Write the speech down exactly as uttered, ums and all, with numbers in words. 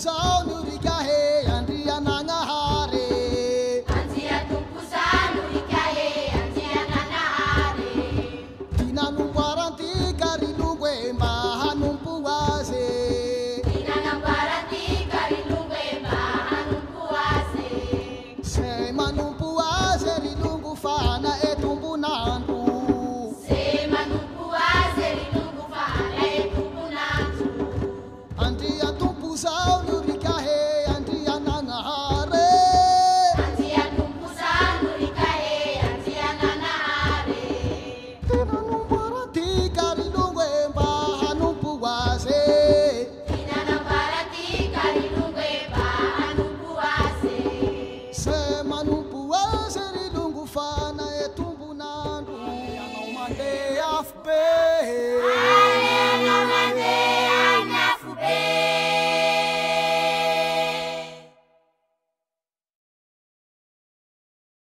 tumpuzao nurikahe andria nangahare. Anzia tumpuzao nurikahe andria nangahare. Tina numbaranti karilungwe mbaha numpuase. Tina numbaranti karilungwe mbaha numpuase. Sema numpuase rilungu fana etumbu nandu. Sema numpuase rilungu fana etumbu nandu. Andria tumpuzao nurikahe andria nangahare. Anzia tumpuzao nurikahe andria nangahare. Tina numbaranti karilungwe mbaha numpuase. Tina numbaranti karilungwe mbaha numpuase. Sema numpuase rilungu fana etumbu nandu. Mande afbe.